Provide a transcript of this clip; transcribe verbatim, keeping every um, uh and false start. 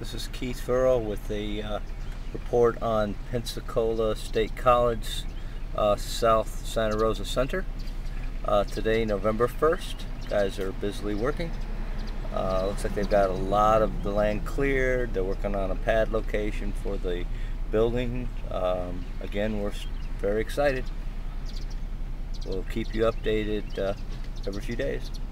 This is Keith Furrow with a uh, report on Pensacola State College, uh, South Santa Rosa Center. Uh, today, November first, guys are busily working. Uh, looks like they've got a lot of the land cleared. They're working on a pad location for the building. Um, again, we're very excited. We'll keep you updated uh, every few days.